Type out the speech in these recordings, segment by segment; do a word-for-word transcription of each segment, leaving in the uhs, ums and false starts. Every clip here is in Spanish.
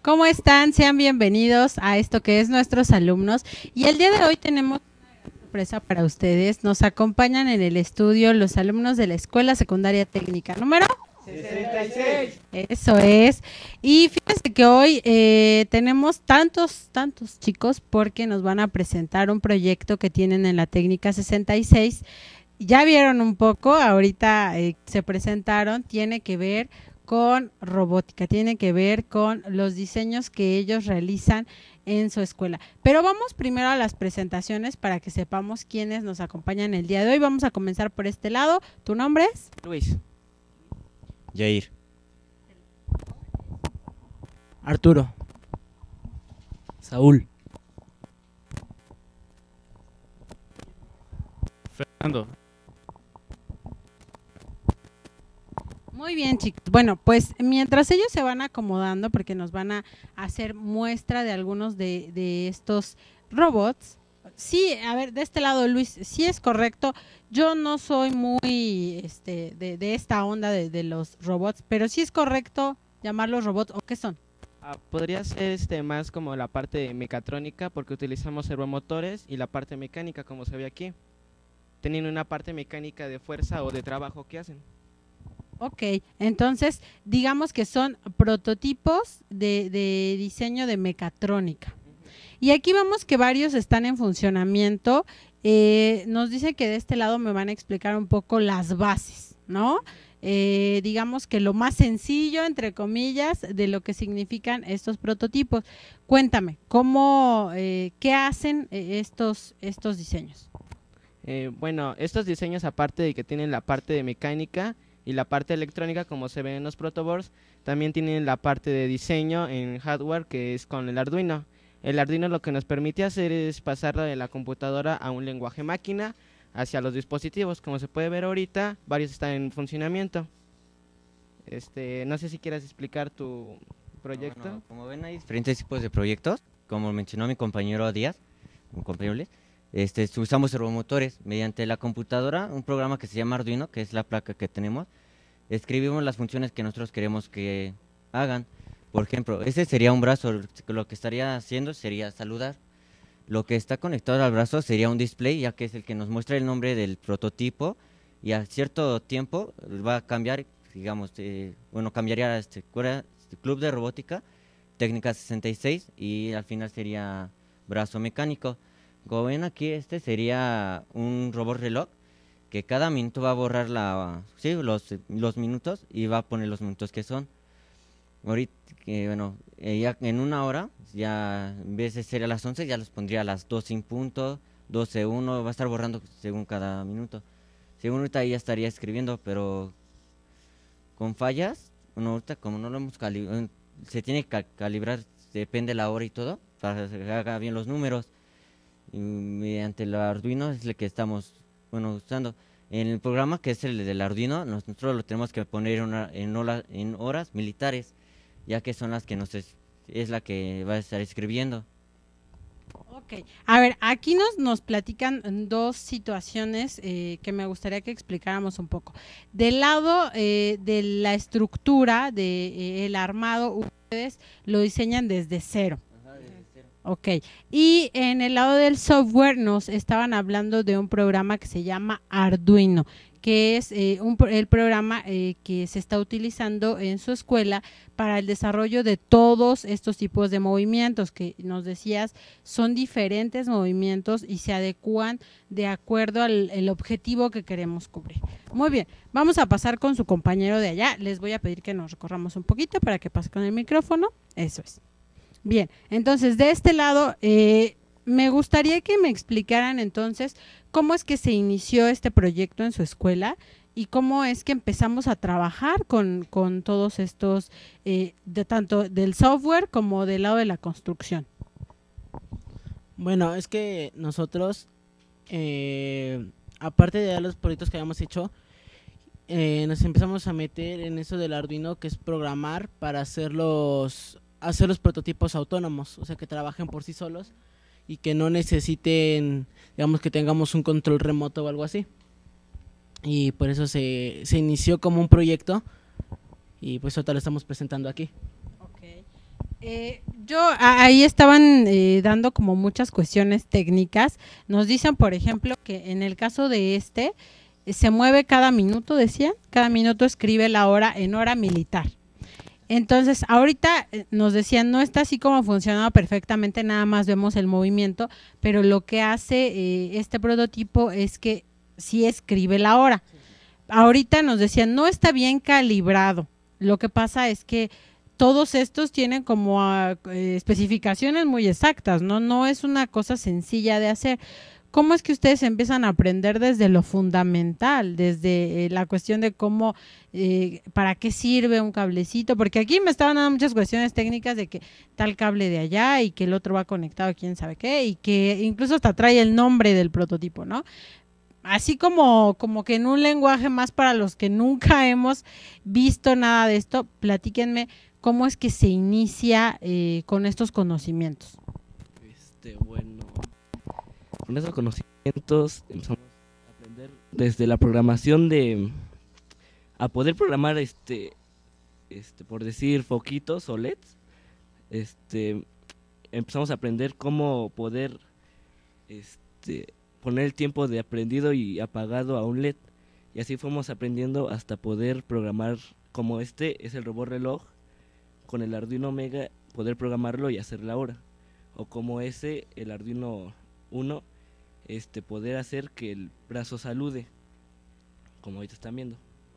¿Cómo están? Sean bienvenidos a esto que es Nuestros Alumnos. Y el día de hoy tenemos una sorpresa para ustedes. Nos acompañan en el estudio los alumnos de la Escuela Secundaria Técnica número sesenta y seis. Eso es. Y fíjense que hoy eh, tenemos tantos, tantos chicos porque nos van a presentar un proyecto que tienen en la Técnica sesenta y seis. Ya vieron un poco, ahorita eh, se presentaron, tiene que ver con robótica, tiene que ver con los diseños que ellos realizan en su escuela. Pero vamos primero a las presentaciones para que sepamos quiénes nos acompañan el día de hoy. Vamos a comenzar por este lado. ¿Tu nombre es? Luis. Jair. Arturo. Saúl. Fernando. Muy bien, chicos. Bueno, pues mientras ellos se van acomodando, porque nos van a hacer muestra de algunos de, de estos robots. Sí, a ver, de este lado, Luis, sí es correcto. Yo no soy muy este, de, de esta onda de, de los robots, pero sí es correcto llamarlos robots, ¿o qué son? Ah, podría ser este más como la parte mecatrónica, porque utilizamos servomotores, y la parte mecánica, como se ve aquí. Tienen una parte mecánica de fuerza o de trabajo que hacen. Ok, entonces digamos que son prototipos de, de diseño de mecatrónica. Y aquí vemos que varios están en funcionamiento. Eh, nos dice que de este lado me van a explicar un poco las bases, ¿no? Eh, digamos que lo más sencillo, entre comillas, de lo que significan estos prototipos. Cuéntame, ¿cómo, eh, qué hacen estos, estos diseños? Eh, bueno, estos diseños, aparte de que tienen la parte de mecánica y la parte electrónica, como se ve en los protoboards, también tienen la parte de diseño en hardware, que es con el Arduino. El Arduino lo que nos permite hacer es pasarla de la computadora a un lenguaje máquina hacia los dispositivos. Como se puede ver ahorita, varios están en funcionamiento. Este, no sé si quieras explicar tu proyecto. Bueno, como ven, hay diferentes tipos de proyectos, como mencionó mi compañero Díaz, mi compañero Luis. Este, usamos servomotores mediante la computadora, un programa que se llama Arduino, que es la placa que tenemos. Escribimos las funciones que nosotros queremos que hagan. Por ejemplo, ese sería un brazo, lo que estaría haciendo sería saludar. Lo que está conectado al brazo sería un display, ya que es el que nos muestra el nombre del prototipo, y a cierto tiempo va a cambiar, digamos, eh, bueno, cambiaría a este, este Club de Robótica, Técnica sesenta y seis, y al final sería brazo mecánico. Como ven aquí, este sería un robot reloj, que cada minuto va a borrar la, sí, los, los minutos y va a poner los minutos que son. Ahorita, eh, bueno, eh, ya en una hora, ya en vez de ser a las once, ya los pondría a las doce en punto, doce uno, va a estar borrando según cada minuto. Según ahorita ya estaría escribiendo, pero con fallas, bueno, ahorita como no lo hemos calibrado, se tiene que calibrar, depende de la hora y todo, para que haga bien los números. Y mediante el Arduino es el que estamos, bueno, usando. En el programa que es el del Arduino, nosotros lo tenemos que poner en, una, en, hora, en horas militares, ya que son las que nos es, es la que va a estar escribiendo. Ok, a ver, aquí nos, nos platican dos situaciones eh, que me gustaría que explicáramos un poco. Del lado eh, de la estructura, del de, eh, armado, ustedes lo diseñan desde cero. Ok, y en el lado del software nos estaban hablando de un programa que se llama Arduino, que es eh, un, el programa eh, que se está utilizando en su escuela para el desarrollo de todos estos tipos de movimientos que nos decías son diferentes movimientos y se adecúan de acuerdo al el objetivo que queremos cubrir. Muy bien, vamos a pasar con su compañero de allá. Les voy a pedir que nos recorramos un poquito para que pase con el micrófono. Eso es. Bien, entonces de este lado eh, me gustaría que me explicaran entonces cómo es que se inició este proyecto en su escuela y cómo es que empezamos a trabajar con, con todos estos, eh, de tanto del software como del lado de la construcción. Bueno, es que nosotros, eh, aparte de los proyectos que habíamos hecho, eh, nos empezamos a meter en eso del Arduino, que es programar para hacer los... hacer los prototipos autónomos, o sea, que trabajen por sí solos y que no necesiten, digamos, que tengamos un control remoto o algo así. Y por eso se, se inició como un proyecto y pues ahorita lo estamos presentando aquí. Ok. Eh, yo a- ahí estaban eh, dando como muchas cuestiones técnicas. Nos dicen, por ejemplo, que en el caso de este eh, se mueve cada minuto, decían, cada minuto escribe la hora en hora militar. Entonces, ahorita eh, nos decían, no está así como funcionaba perfectamente, nada más vemos el movimiento, pero lo que hace eh, este prototipo es que sí escribe la hora. Ahorita nos decían, no está bien calibrado. Lo que pasa es que todos estos tienen como ah, eh, especificaciones muy exactas, ¿no? No es una cosa sencilla de hacer. ¿Cómo es que ustedes empiezan a aprender desde lo fundamental, desde eh, la cuestión de cómo, eh, para qué sirve un cablecito? Porque aquí me estaban dando muchas cuestiones técnicas de que tal cable de allá y que el otro va conectado a quién sabe qué y que incluso hasta trae el nombre del prototipo, ¿no? Así como, como que en un lenguaje más para los que nunca hemos visto nada de esto, platíquenme cómo es que se inicia eh, con estos conocimientos. Este, bueno, con esos conocimientos empezamos a aprender desde la programación de a poder programar este este por decir foquitos o L E Ds. Este empezamos a aprender cómo poder este poner el tiempo de aprendido y apagado a un L E D, y así fuimos aprendiendo hasta poder programar como este es el robot reloj, con el Arduino Mega poder programarlo y hacer la hora, o como ese el Arduino Uno este poder hacer que el brazo salude, como ahorita están viendo.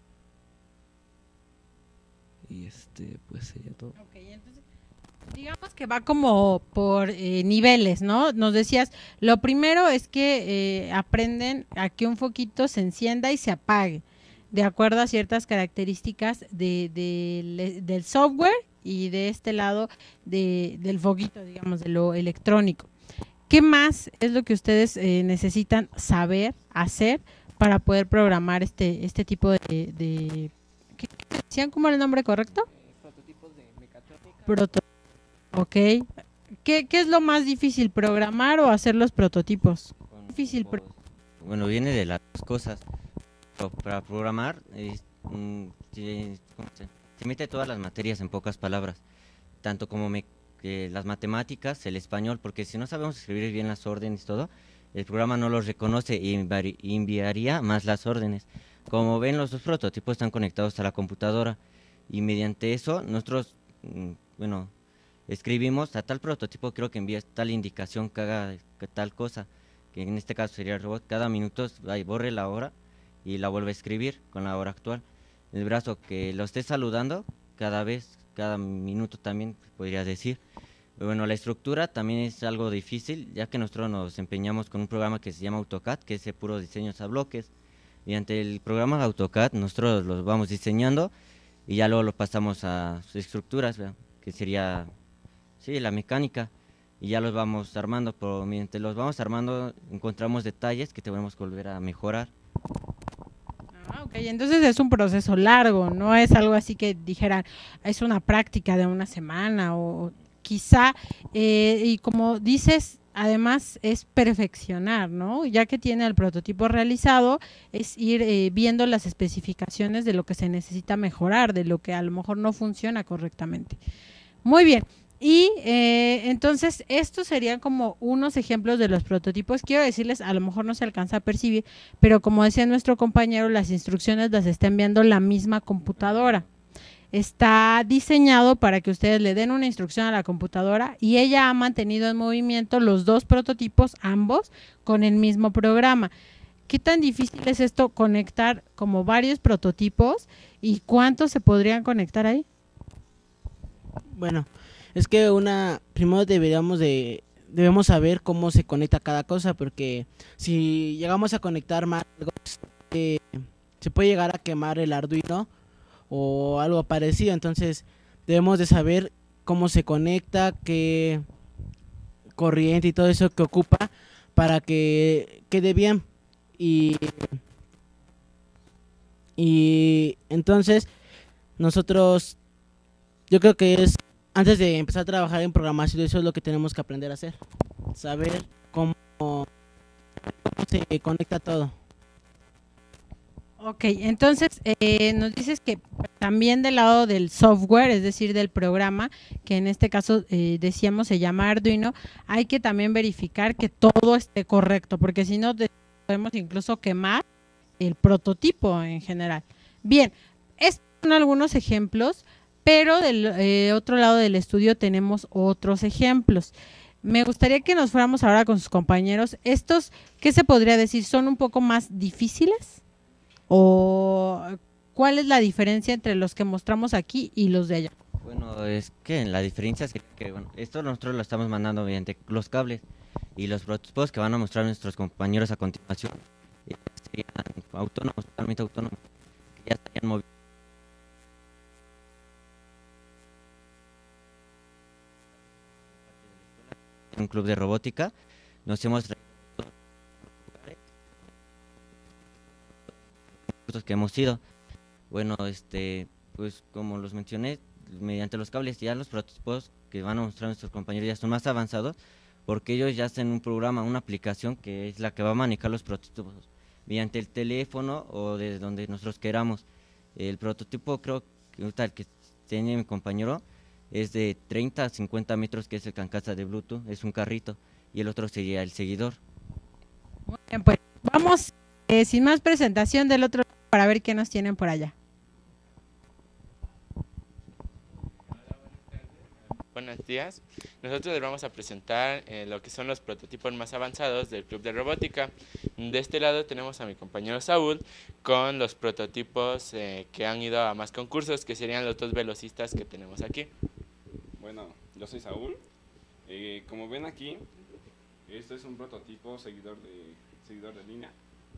Y este pues sería todo. Okay, entonces, digamos que va como por eh, niveles, ¿no? Nos decías, lo primero es que eh, aprenden a que un foquito se encienda y se apague, de acuerdo a ciertas características de, de, del software y de este lado de, del foquito, digamos, de lo electrónico. ¿Qué más es lo que ustedes eh, necesitan saber, hacer para poder programar este, este tipo de... de ¿qué, qué decían? ¿Cómo era el nombre correcto? Prototipos de mecatrónica. Proto ok. ¿Qué, ¿Qué es lo más difícil, programar o hacer los prototipos? Con Difícil, los- bueno, viene de las dos cosas. Pero para programar, es, mm, se, ¿cómo se- se mete todas las materias en pocas palabras, tanto como me- que las matemáticas, el español, porque si no sabemos escribir bien las órdenes y todo, el programa no los reconoce y envari- enviaría más las órdenes. Como ven, los dos prototipos están conectados a la computadora y mediante eso nosotros, mm, bueno, escribimos a tal prototipo, creo que envía tal indicación que haga que tal cosa, que en este caso sería el robot, cada minuto ahí borre la hora y la vuelve a escribir con la hora actual. El brazo que lo esté saludando cada vez, cada minuto también podría decir. Bueno, la estructura también es algo difícil, ya que nosotros nos empeñamos con un programa que se llama AutoCAD, que es de puro diseños a bloques. Mediante el programa AutoCAD nosotros los vamos diseñando y ya luego lo pasamos a sus estructuras, ¿verdad? Que sería, sí, la mecánica, y ya los vamos armando, pero mientras los vamos armando encontramos detalles que tenemos que volver a mejorar. Ah, ok, entonces es un proceso largo, no es algo así que dijeran, es una práctica de una semana o quizá, eh, y como dices, además es perfeccionar, ¿no? Ya que tiene el prototipo realizado, es ir eh, viendo las especificaciones de lo que se necesita mejorar, de lo que a lo mejor no funciona correctamente. Muy bien. Y eh, entonces estos serían como unos ejemplos de los prototipos. Quiero decirles, a lo mejor no se alcanza a percibir, pero como decía nuestro compañero, las instrucciones las está enviando la misma computadora. Está diseñado para que ustedes le den una instrucción a la computadora y ella ha mantenido en movimiento los dos prototipos, ambos, con el mismo programa. ¿Qué tan difícil es esto conectar como varios prototipos y cuántos se podrían conectar ahí? Bueno, es que una, primero deberíamos de, debemos saber cómo se conecta cada cosa, porque si llegamos a conectar más algo, eh, se puede llegar a quemar el Arduino o algo parecido, entonces debemos de saber cómo se conecta, qué corriente y todo eso que ocupa para que quede bien. Y, y entonces nosotros, yo creo que es antes de empezar a trabajar en programación, eso es lo que tenemos que aprender a hacer. Saber cómo, cómo se conecta todo. Ok, entonces eh, nos dices que también del lado del software, es decir, del programa, que en este caso eh, decíamos se llama Arduino, hay que también verificar que todo esté correcto, porque si no de- podemos incluso quemar el prototipo en general. Bien, estos son algunos ejemplos, pero del eh, otro lado del estudio tenemos otros ejemplos. Me gustaría que nos fuéramos ahora con sus compañeros. Estos, ¿qué se podría decir? ¿Son un poco más difíciles? ¿O cuál es la diferencia entre los que mostramos aquí y los de allá? Bueno, es que la diferencia es que, que, bueno, esto nosotros lo estamos mandando mediante los cables y los prototipos que van a mostrar nuestros compañeros a continuación eh, serían autónomos, totalmente autónomos, que ya estarían moviendo. En un club de robótica nos hemos traído todos los cursos que hemos ido. Bueno, este, pues como los mencioné, mediante los cables ya los prototipos que van a mostrar nuestros compañeros ya son más avanzados, porque ellos ya hacen un programa, una aplicación que es la que va a manejar los prototipos mediante el teléfono o desde donde nosotros queramos. El prototipo creo que ahorita el que tiene mi compañero es de treinta a cincuenta metros, que es el carcasa de Bluetooth, es un carrito, y el otro sería el seguidor. Muy bien, pues vamos eh, sin más presentación del otro lado para ver qué nos tienen por allá. Buenos días. Nosotros les vamos a presentar eh, lo que son los prototipos más avanzados del Club de Robótica. De este lado tenemos a mi compañero Saúl con los prototipos eh, que han ido a más concursos, que serían los dos velocistas que tenemos aquí. Bueno, yo soy Saúl. Eh, como ven aquí, este es un prototipo seguidor de, seguidor de línea.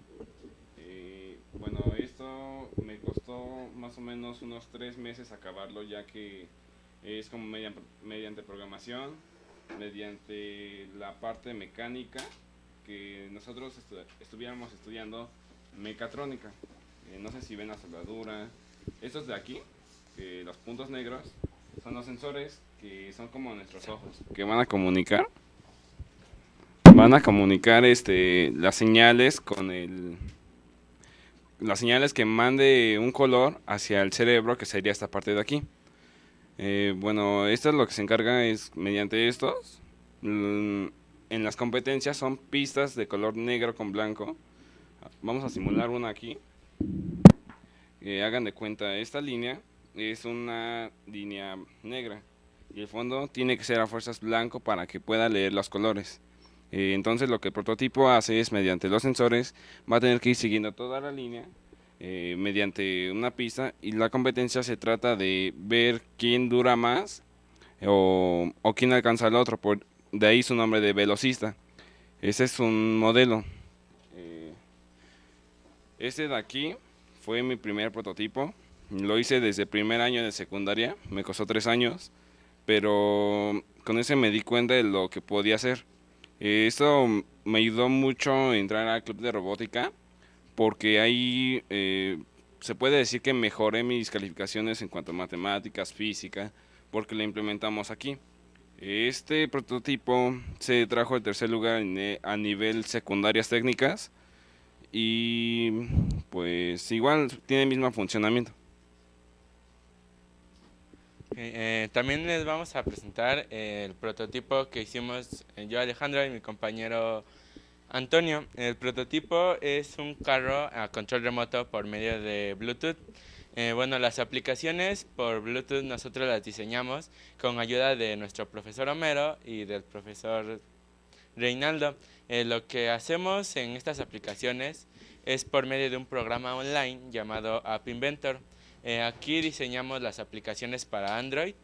Eh, bueno, esto me costó más o menos unos tres meses acabarlo, ya que es como mediante, mediante programación, mediante la parte mecánica, que nosotros estu estuviéramos estudiando mecatrónica. Eh, no sé si ven la soldadura. Estos de aquí, que los puntos negros, son los sensores que son como nuestros ojos, que van a comunicar, van a comunicar este, las señales con el, las señales que mande un color hacia el cerebro, que sería esta parte de aquí. Eh, bueno, esto es lo que se encarga es mediante estos. En las competencias son pistas de color negro con blanco. Vamos a simular una aquí. Eh, hagan de cuenta, esta línea es una línea negra y el fondo tiene que ser a fuerzas blanco para que pueda leer los colores. Eh, entonces lo que el prototipo hace es, mediante los sensores, va a tener que ir siguiendo toda la línea Eh, mediante una pista, y la competencia se trata de ver quién dura más o, o quién alcanza al otro, por, de ahí su nombre de velocista. Ese es un modelo. Eh, este de aquí fue mi primer prototipo, lo hice desde primer año de secundaria, me costó tres años, pero con ese me di cuenta de lo que podía hacer. Eh, esto me ayudó mucho a entrar al club de robótica, porque ahí eh, se puede decir que mejoré mis calificaciones en cuanto a matemáticas, física, porque lo implementamos aquí. Este prototipo se trajo el tercer lugar a nivel secundarias técnicas y pues igual tiene el mismo funcionamiento. Eh, también les vamos a presentar el prototipo que hicimos eh, yo, Alejandro, y mi compañero Antonio. El prototipo es un carro a control remoto por medio de Bluetooth. Eh, bueno, las aplicaciones por Bluetooth nosotros las diseñamos con ayuda de nuestro profesor Homero y del profesor Reinaldo. Eh, lo que hacemos en estas aplicaciones es por medio de un programa online llamado App Inventor. Eh, aquí diseñamos las aplicaciones para Android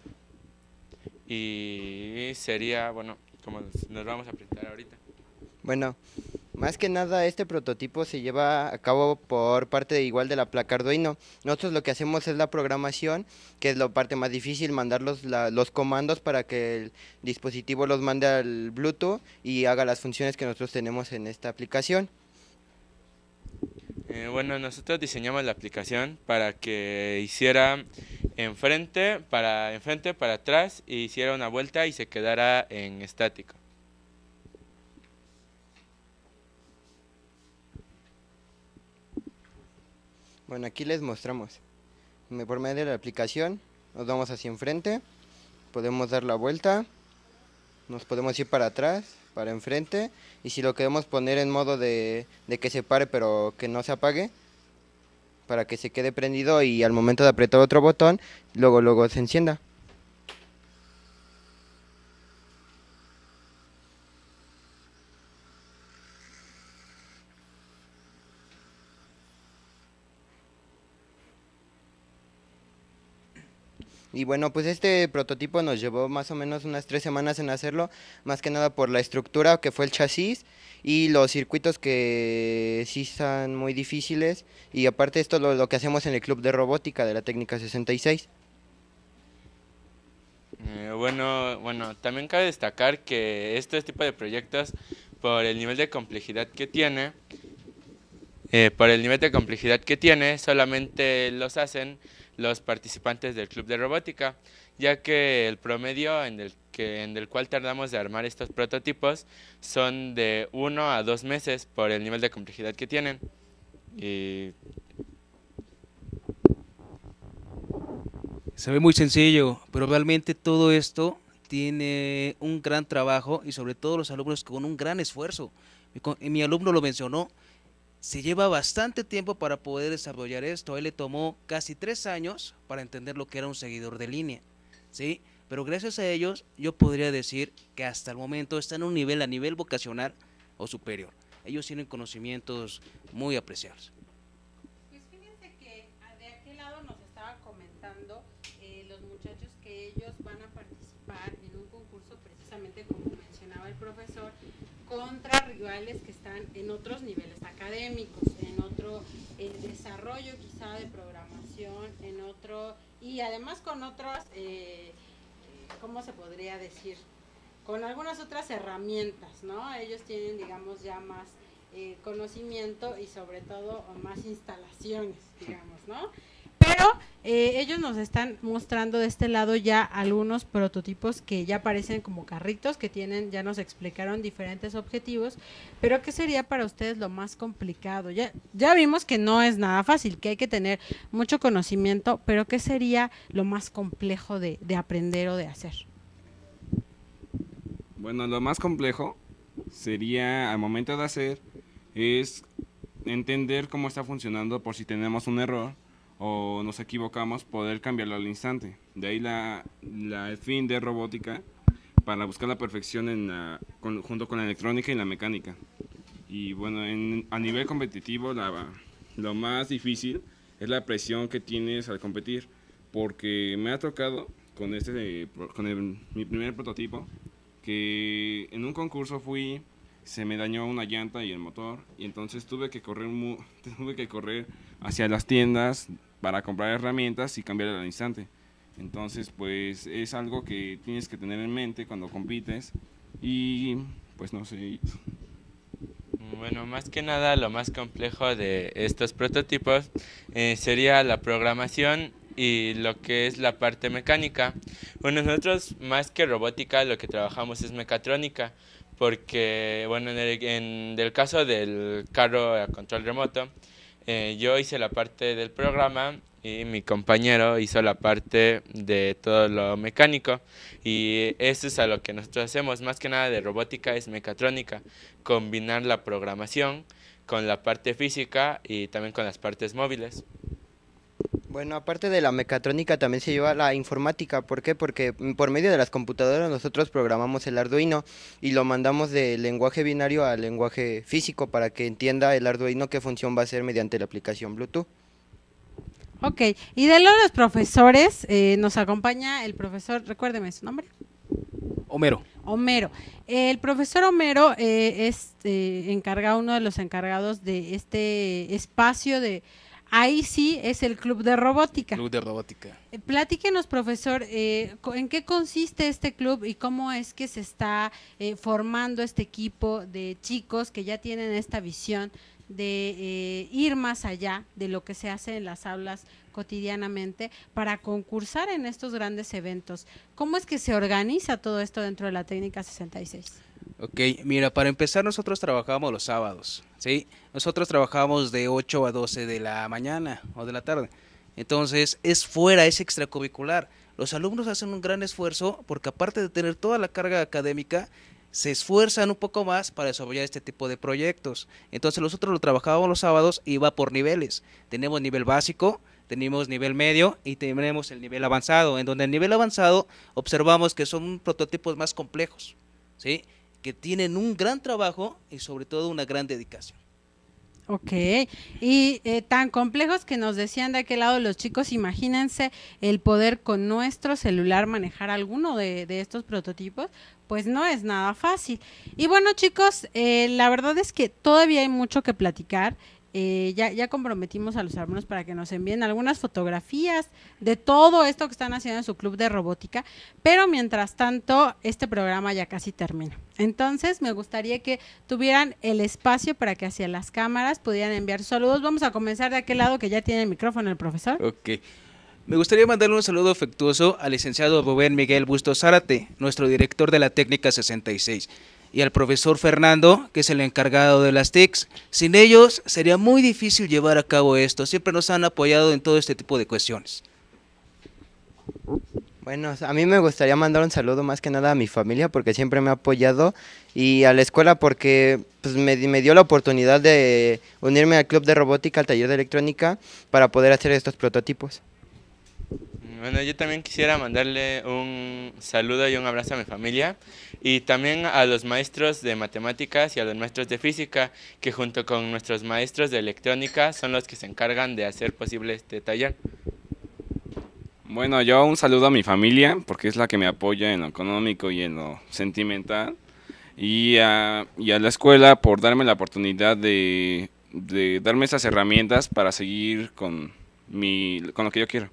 y sería, bueno, como nos vamos a presentar ahorita. Bueno, más que nada este prototipo se lleva a cabo por parte de, igual de la placa Arduino. Nosotros lo que hacemos es la programación, que es la parte más difícil, mandar los, la, los comandos para que el dispositivo los mande al Bluetooth y haga las funciones que nosotros tenemos en esta aplicación. Eh, bueno, nosotros diseñamos la aplicación para que hiciera enfrente, para enfrente, para atrás, y hiciera una vuelta y se quedara en estático. Bueno, aquí les mostramos. Me- Por medio de la aplicación, nos vamos hacia enfrente, podemos dar la vuelta, nos podemos ir para atrás, para enfrente, y si lo queremos poner en modo de, de que se pare pero que no se apague, para que se quede prendido y al momento de apretar otro botón, luego luego se encienda. Y bueno, pues este prototipo nos llevó más o menos unas tres semanas en hacerlo, más que nada por la estructura que fue el chasis y los circuitos que sí están muy difíciles, y aparte esto lo, lo que hacemos en el club de robótica de la técnica sesenta y seis. Eh, bueno, bueno, también cabe destacar que este tipo de proyectos, por el nivel de complejidad que tiene, eh, por el nivel de complejidad que tiene, solamente los hacen los participantes del club de robótica, ya que el promedio en el que en el cual tardamos de armar estos prototipos son de uno a dos meses por el nivel de complejidad que tienen. Y Se ve muy sencillo, pero realmente todo esto tiene un gran trabajo y sobre todo los alumnos con un gran esfuerzo. Mi, co- mi alumno lo mencionó, se lleva bastante tiempo para poder desarrollar esto. A él le tomó casi tres años para entender lo que era un seguidor de línea, ¿sí? Pero gracias a ellos yo podría decir que hasta el momento están en un nivel a nivel vocacional o superior. Ellos tienen conocimientos muy apreciables. Pues fíjense que ah, de aquel lado nos estaba comentando eh, los muchachos que ellos van a participar en un concurso precisamente como mencionaba el profesor, contra rivales que están en otros niveles académicos, en otro eh, desarrollo quizá de programación, en otro, y además con otras, eh, ¿cómo se podría decir? Con algunas otras herramientas, ¿no? Ellos tienen, digamos, ya más eh, conocimiento y sobre todo más instalaciones, digamos, ¿no? Pero eh, ellos nos están mostrando de este lado ya algunos prototipos que ya parecen como carritos, que tienen, ya nos explicaron diferentes objetivos, pero ¿qué sería para ustedes lo más complicado? Ya, ya vimos que no es nada fácil, que hay que tener mucho conocimiento, pero ¿qué sería lo más complejo de, de aprender o de hacer? Bueno, lo más complejo sería al momento de hacer es entender cómo está funcionando por si tenemos un error o nos equivocamos, poder cambiarlo al instante. De ahí la, la el fin de robótica para buscar la perfección en la, con- junto con la electrónica y la mecánica. Y bueno, en- a nivel competitivo la, lo más difícil es la presión que tienes al competir, porque me ha tocado con este pro- con el- mi primer prototipo que en un concurso fui, se me dañó una llanta y el motor, y entonces tuve que correr mu- tuve que correr hacia las tiendas para comprar herramientas y cambiar al instante. Entonces, pues es algo que tienes que tener en mente cuando compites y pues no sé. bueno, más que nada lo más complejo de estos prototipos eh, sería la programación y lo que es la parte mecánica. Bueno, nosotros más que robótica lo que trabajamos es mecatrónica, porque bueno, en el, en el caso del carro a control remoto, eh, yo hice la parte del programa y mi compañero hizo la parte de todo lo mecánico, y eso es a lo que nosotros hacemos. Más que nada de robótica es mecatrónica, combinar la programación con la parte física y también con las partes móviles. Bueno, aparte de la mecatrónica también se lleva la informática. ¿Por qué? Porque mm, por medio de las computadoras nosotros programamos el Arduino y lo mandamos de lenguaje binario al lenguaje físico para que entienda el Arduino qué función va a hacer mediante la aplicación Bluetooth. Ok, y de lo de los profesores, eh, nos acompaña el profesor, recuérdeme su nombre. Homero. Homero. El profesor Homero eh, es eh, encargado, uno de los encargados de este espacio de, ahí sí es el Club de Robótica. Club de robótica. Eh, Platíquenos, profesor, eh, co- ¿en qué consiste este club y cómo es que se está eh, formando este equipo de chicos que ya tienen esta visión de eh, ir más allá de lo que se hace en las aulas cotidianamente para concursar en estos grandes eventos? ¿Cómo es que se organiza todo esto dentro de la técnica sesenta y seis? Ok, mira, para empezar nosotros trabajamos los sábados, ¿sí? Nosotros trabajamos de ocho a doce de la mañana o de la tarde. Entonces es fuera, es extracurricular. Los alumnos hacen un gran esfuerzo porque aparte de tener toda la carga académica, se esfuerzan un poco más para desarrollar este tipo de proyectos. Entonces nosotros lo trabajábamos los sábados y va por niveles. Tenemos nivel básico, tenemos nivel medio y tenemos el nivel avanzado, en donde el nivel avanzado observamos que son prototipos más complejos, ¿sí? Que tienen un gran trabajo y sobre todo una gran dedicación. Ok, y eh, tan complejos que nos decían de aquel lado los chicos, imagínense el poder con nuestro celular manejar alguno de, de estos prototipos, pues no es nada fácil. Y bueno chicos, eh, la verdad es que todavía hay mucho que platicar. Eh, ya, ya comprometimos a los alumnos para que nos envíen algunas fotografías de todo esto que están haciendo en su club de robótica, pero mientras tanto este programa ya casi termina. Entonces me gustaría que tuvieran el espacio para que hacia las cámaras pudieran enviar saludos. Vamos a comenzar de aquel lado que ya tiene el micrófono el profesor. Ok. Me gustaría mandarle un saludo afectuoso al licenciado Rubén Miguel Bustos Zárate, nuestro director de la técnica sesenta y seis. Y al profesor Fernando, que es el encargado de las T I Cs. Sin ellos sería muy difícil llevar a cabo esto, siempre nos han apoyado en todo este tipo de cuestiones. Bueno, a mí me gustaría mandar un saludo más que nada a mi familia porque siempre me ha apoyado y a la escuela porque pues, me, me dio la oportunidad de unirme al club de robótica, al taller de electrónica para poder hacer estos prototipos. Bueno, yo también quisiera mandarle un saludo y un abrazo a mi familia y también a los maestros de matemáticas y a los maestros de física que junto con nuestros maestros de electrónica son los que se encargan de hacer posible este taller. Bueno, yo un saludo a mi familia porque es la que me apoya en lo económico y en lo sentimental y a, y a la escuela por darme la oportunidad de, de darme esas herramientas para seguir con, mi, con lo que yo quiero.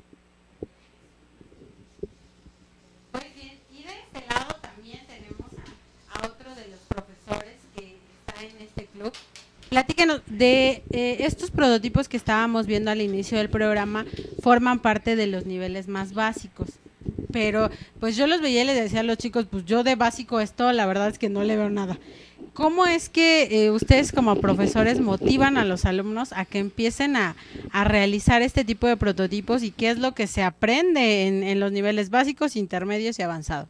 Platícanos de eh, estos prototipos que estábamos viendo al inicio del programa, forman parte de los niveles más básicos, pero pues yo los veía y les decía a los chicos, pues yo de básico esto la verdad es que no le veo nada. ¿Cómo es que eh, ustedes como profesores motivan a los alumnos a que empiecen a, a realizar este tipo de prototipos y qué es lo que se aprende en, en los niveles básicos, intermedios y avanzados?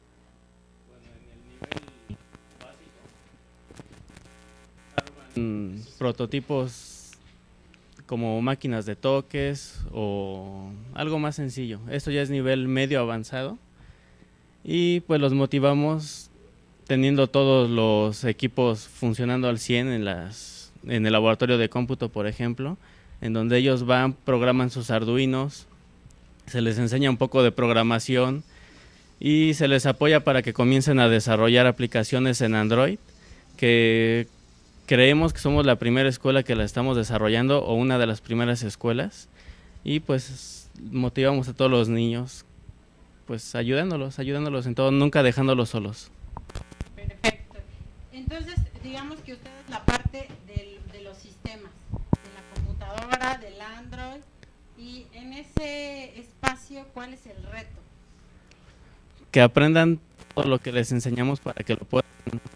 Prototipos como máquinas de toques o algo más sencillo. Esto ya es nivel medio avanzado y pues los motivamos teniendo todos los equipos funcionando al cien en, las, en el laboratorio de cómputo, por ejemplo, en donde ellos van, programan sus arduinos, se les enseña un poco de programación y se les apoya para que comiencen a desarrollar aplicaciones en Android que creemos que somos la primera escuela que la estamos desarrollando o una de las primeras escuelas y pues motivamos a todos los niños pues ayudándolos, ayudándolos en todo, nunca dejándolos solos. Perfecto. Entonces, digamos que ustedes la parte del, de los sistemas, de la computadora, del Android y en ese espacio, ¿cuál es el reto? Que aprendan todo lo que les enseñamos para que lo puedan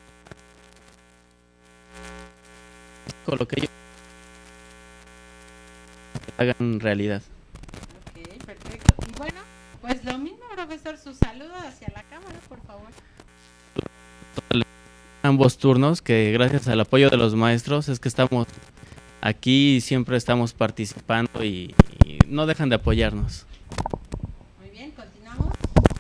con lo que ellos hagan realidad. Ok, perfecto. Y bueno, pues lo mismo, profesor, su saludo hacia la cámara, por favor. Ambos turnos, que gracias al apoyo de los maestros es que estamos aquí y siempre estamos participando y, y no dejan de apoyarnos. Muy bien, continuamos.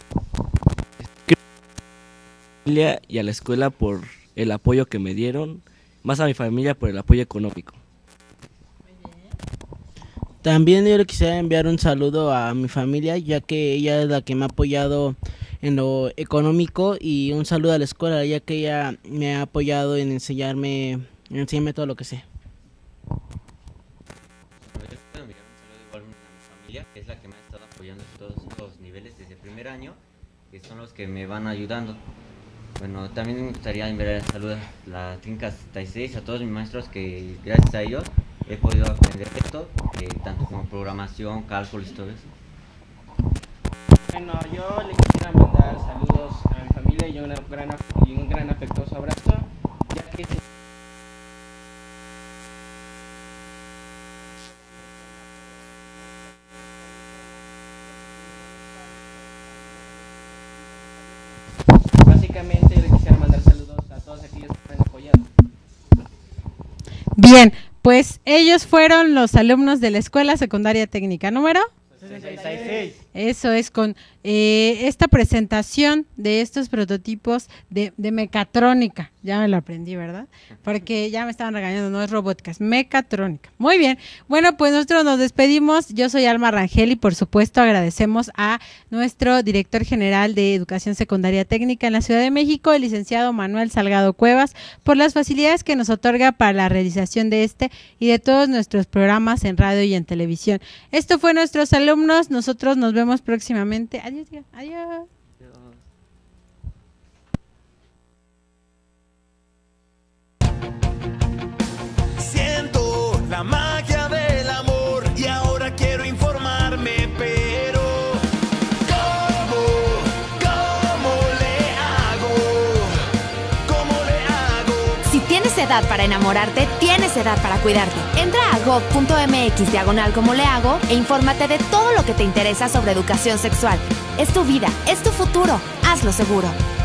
Y a la escuela por el apoyo que me dieron, más a mi familia por el apoyo económico. También yo le quisiera enviar un saludo a mi familia, ya que ella es la que me ha apoyado en lo económico, y un saludo a la escuela, ya que ella me ha apoyado en enseñarme, en enseñarme todo lo que sé. Yo quiero enviar un saludo igual a mi familia, que es la que me ha estado apoyando en todos los niveles desde el primer año, que son los que me van ayudando. Bueno, también me gustaría enviar saludos a la técnica sesenta y seis, a todos mis maestros que gracias a ellos he podido aprender esto, eh, tanto como programación, cálculos y todo eso. Bueno, yo le quisiera mandar mandar saludos a mi familia y un gran, y un gran afectuoso abrazo, ya que se básicamente le quisiera mandar saludos a todos aquellos que me han apoyado. Bien, pues ellos fueron los alumnos de la Escuela Secundaria Técnica número sesenta y seis. Eso es, con eh, esta presentación de estos prototipos de, de mecatrónica. Ya me lo aprendí, ¿verdad? Porque ya me estaban regañando, no es robótica, es mecatrónica. Muy bien, bueno, pues nosotros nos despedimos. Yo soy Alma Rangel y por supuesto agradecemos a nuestro director general de Educación Secundaria Técnica en la Ciudad de México, el licenciado Manuel Salgado Cuevas, por las facilidades que nos otorga para la realización de este y de todos nuestros programas en radio y en televisión. Esto fue nuestros alumnos, nosotros nos vemos próximamente. Adiós, tía. Adiós. Siento la magia del amor y ahora quiero informarme, pero ¿cómo, cómo le hago? ¿Cómo le hago? Si tienes edad para enamorarte, tienes edad para cuidarte. Entra a gob punto mx diagonal como le hago e infórmate de todo lo que te interesa sobre educación sexual. Es tu vida, es tu futuro. Hazlo seguro.